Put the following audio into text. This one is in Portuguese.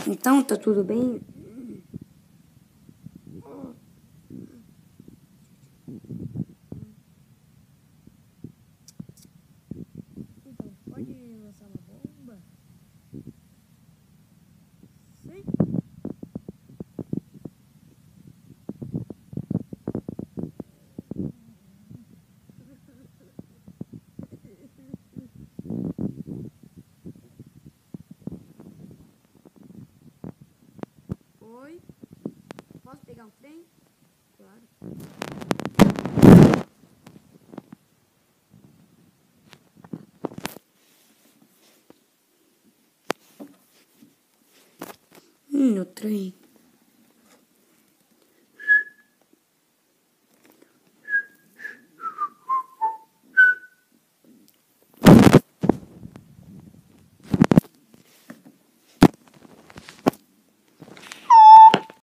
Então, tá tudo bem? Então, pode lançar uma bomba? Sim. Oi? Posso pegar um trem? Claro. No trem.